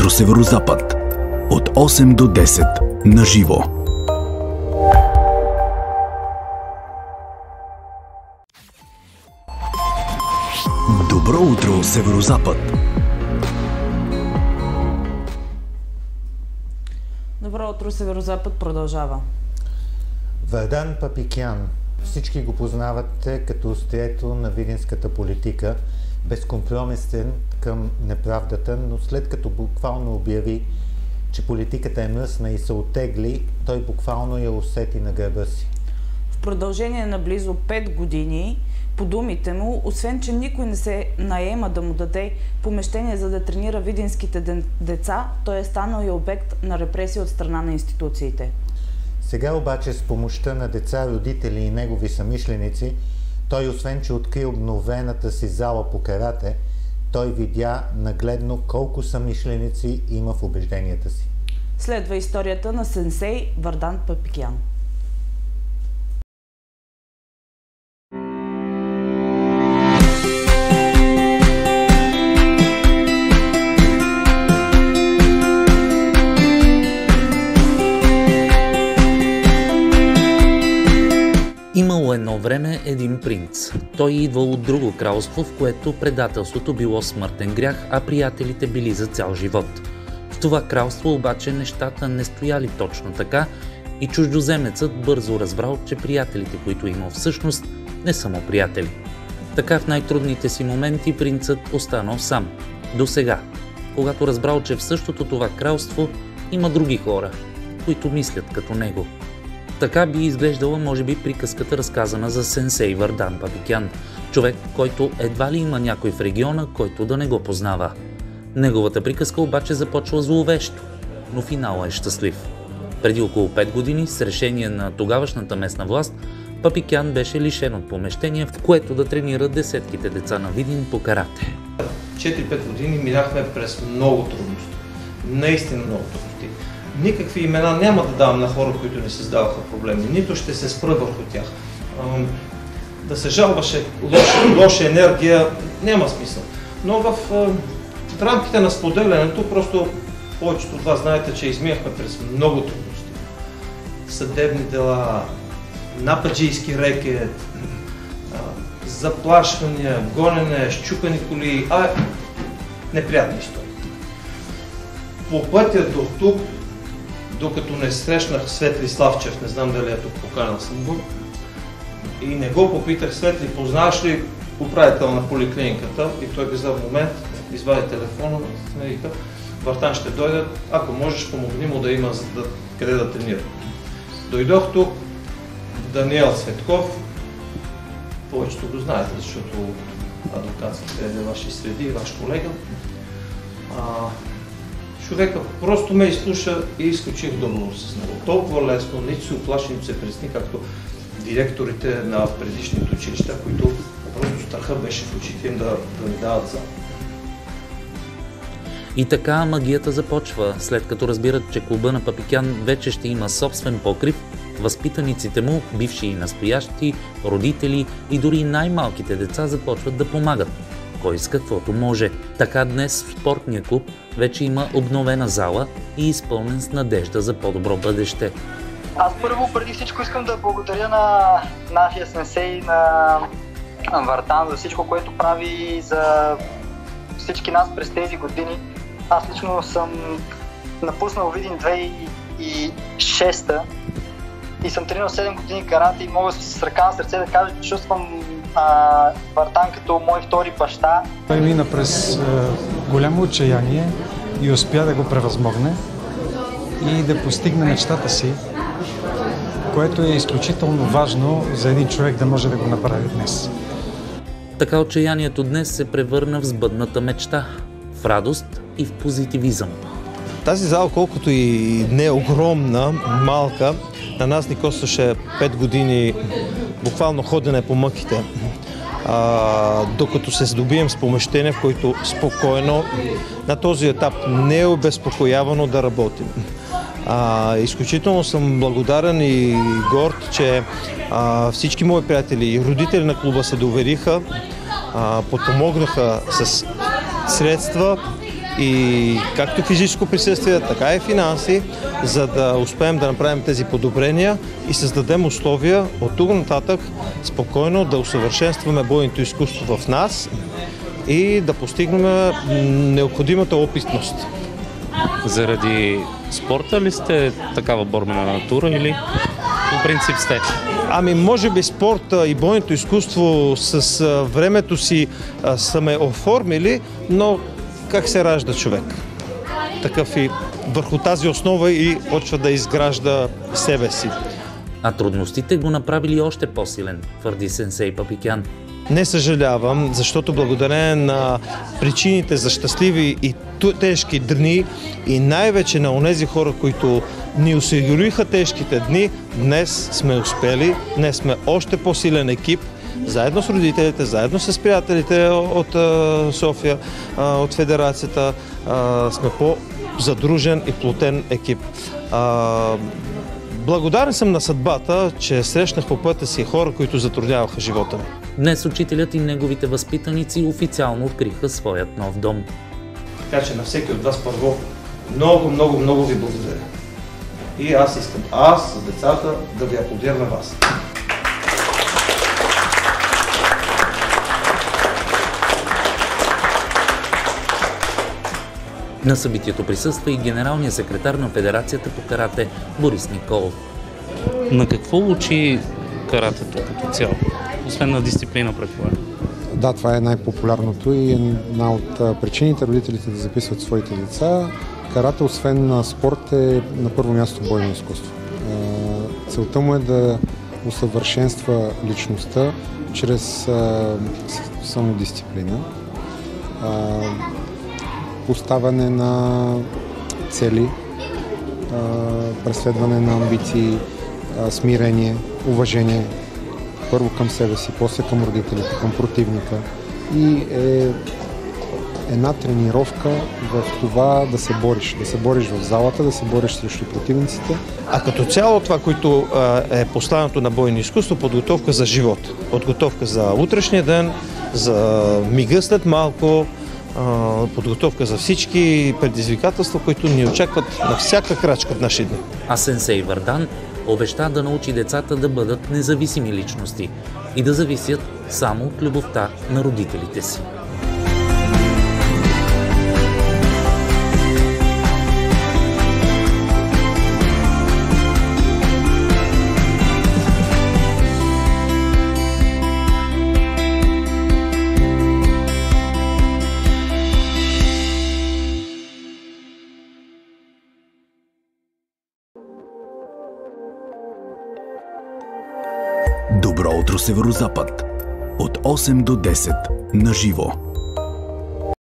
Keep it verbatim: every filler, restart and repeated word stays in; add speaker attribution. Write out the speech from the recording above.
Speaker 1: утро Северозапад от осем до десет на живо. Добро утро Северозапад.
Speaker 2: Добро утро Северозапад продължава.
Speaker 3: Вардан Папикян. Всички го познавате като острието на видинската политика, безкомпромисен към неправдата, но след като буквално обяви, че политиката е мръсна и се оттегли, той буквално я усети на гърба си.
Speaker 2: В продължение на близо пет години, по думите му, освен че никой не се наема да му даде помещение за да тренира видинските деца, той е станал и обект на репресия от страна на институциите.
Speaker 3: Сега обаче с помощта на деца, родители и негови съмишленици, той освен че откри обновената си зала по карате, той видя нагледно колко съмишленици има в убежденията си.
Speaker 2: Следва историята на сенсей Вардан Папикян.
Speaker 4: Имало едно време един принц. Той идвал от друго кралство, в което предателството било смъртен грях, а приятелите били за цял живот. В това кралство обаче нещата не стояли точно така и чуждоземецът бързо разбрал, че приятелите, които имал всъщност, не са му приятели. Така в най-трудните си моменти принцът останал сам. До сега, когато разбрал, че в същото това кралство има други хора, които мислят като него. Така би изглеждала, може би, приказката, разказана за сенсей Вардан Папикян, човек, който едва ли има някой в региона, който да не го познава. Неговата приказка обаче започва зловещо, но финала е щастлив. Преди около пет години, с решение на тогавашната местна власт, Папикян беше лишен от помещение, в което да тренира десетките деца на Видин по карате.
Speaker 5: четири-пет години минахме през много трудности. Наистина много трудности. Никакви имена няма да давам на хора, които не създаваха проблеми, нито ще се спра върху тях. Да се жалваше лоша, лоша енергия няма смисъл. Но в, в рамките на споделянето, просто повечето от вас знаете, че изминахме през много трудности. Съдебни дела, нападжийски рекет, заплашвания, гонене, щупени коли, а неприятни истории. По пътя до тук, докато не срещнах Светли Славчев, не знам дали е тук, поканал съм го, и не го попитах: Светли, познаваш ли управител на поликлиниката? И той каза: в момент, извади телефона, и вика: Вартан ще дойде, ако можеш, помогни му да има да, къде да тренира. Дойдох тук, Даниел Светков, повечето го знаете, защото адвокатските е ваши среди, ваш колега. А, Човека просто ме изслуша и изключих договор с него. Толкова лесно, нито се оплаши, нито се пресни, както директорите на предишните училища, които просто страха беше в очите им да, да ми дават за.
Speaker 4: И така магията започва, след като разбират, че клуба на Папикян вече ще има собствен покрив. Възпитаниците му, бивши и настоящи, родители и дори най-малките деца започват да помагат. Кой с каквото може. Така днес в спортния клуб вече има обновена зала и изпълнен с надежда за по-добро бъдеще.
Speaker 6: Аз първо, преди всичко, искам да благодаря на нашия сенсей, на Вардан, за всичко, което прави за всички нас през тези години. Аз лично съм напуснал Видин две хиляди и шеста и съм тренирал седем години карате и мога с ръка на сърце да кажа, че чувствам а, Вардан като мой втори баща.
Speaker 7: Той мина през е, голямо отчаяние и успя да го превъзмогне и да постигне мечтата си, което е изключително важно за един човек да може да го направи днес.
Speaker 4: Така отчаянието днес се превърна в сбъдната мечта, в радост и в позитивизъм.
Speaker 8: Тази зала, колкото и не е огромна, малка, на нас ни костваше пет години буквално ходене по мъките. А, докато се здобием с помещение, в което спокойно на този етап не е обезпокоявано да работим. А, изключително съм благодарен и горд, че а, всички мои приятели и родители на клуба се довериха, а, подпомогнаха с средства и както физическо присъствие, така и финанси, за да успеем да направим тези подобрения и създадем условия от тук нататък спокойно да усъвършенстваме бойното изкуство в нас и да постигнем необходимата опитност.
Speaker 4: Заради спорта ли сте такава борбена натура или по принцип сте?
Speaker 8: Ами може би спорта и бойното изкуство с а, времето си а, са ме оформили, но как се ражда човек? Такъв и върху тази основа и почва да изгражда себе си.
Speaker 4: А трудностите го направили още по-силен, твърди сенсей Папикян.
Speaker 8: Не съжалявам, защото благодарение на причините за щастливи и тежки дни и най-вече на онези хора, които ни осигуриха тежките дни, днес сме успели, днес сме още по-силен екип, заедно с родителите, заедно с приятелите от София, от Федерацията, сме по-задружен и плотен екип. Благодарен съм на съдбата, че срещнах по пътя си хора, които затрудняваха живота ми.
Speaker 4: Днес учителят и неговите възпитаници официално откриха своят нов дом.
Speaker 5: Така че на всеки от вас първо много, много, много ви благодаря. И аз искам, аз с децата, да ви аплодирам на вас.
Speaker 4: На събитието присъства и генералният секретар на Федерацията по карате Борис Николов. На какво учи каратето като цяло? Освен на дисциплина, предполагам.
Speaker 9: Да, това е най-популярното и една от причините родителите да записват своите деца. Карате, освен на спорт, е на първо място бойно изкуство. Целта му е да усъвършенства личността чрез самодисциплина, поставяне на цели, преследване на амбиции, смирение, уважение първо към себе си, после към родителите, към противника и е една тренировка в това да се бориш, да се бориш в залата, да се бориш срещу противниците.
Speaker 8: А като цяло това, което е поставянето на бойно изкуство, подготовка за живот, подготовка за утрешния ден, за мига след малко, подготовка за всички предизвикателства, които ни очакват на всяка крачка в наши дни.
Speaker 4: А сенсей Вардан обеща да научи децата да бъдат независими личности и да зависят само от любовта на родителите си.
Speaker 1: Добро утро, Северозапад. От осем до десет на живо.